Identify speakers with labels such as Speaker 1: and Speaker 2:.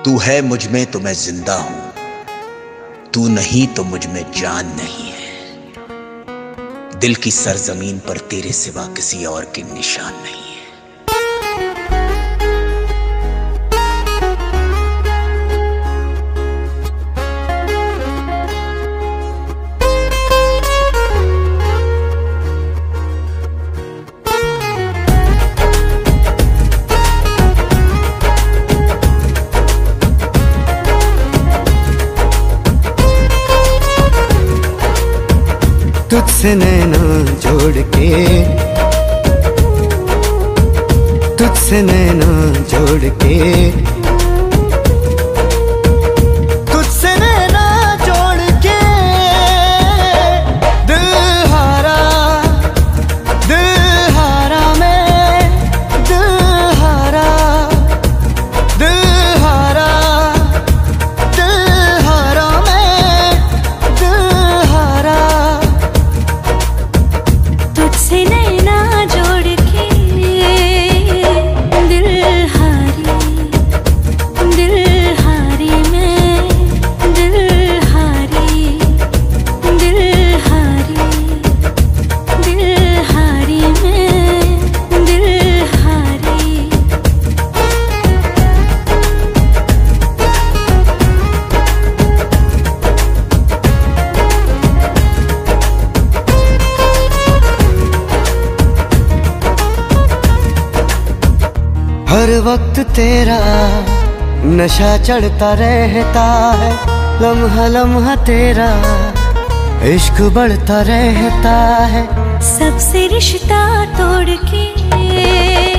Speaker 1: तू है मुझ में तो मैं जिंदा हूं, तू नहीं तो मुझ में जान नहीं है। दिल की सरजमीन पर तेरे सिवा किसी और के निशान नहीं है।
Speaker 2: तुझसे नैना जोड़ के, तुझसे नैना जोड़ के, तुझसे नैना जोड़ के दिल हारा मैं, दिल हारा मैं, दिल हारा।
Speaker 3: तुझसे नैना जोड़ के दिल हारी मैं, दिल हारी मैं, दिल हारी।
Speaker 2: हर वक्त तेरा नशा चढ़ता रहता है, लम्हा लम्हा तेरा इश्क बढ़ता रहता है।
Speaker 3: सबसे रिश्ता तोड़ के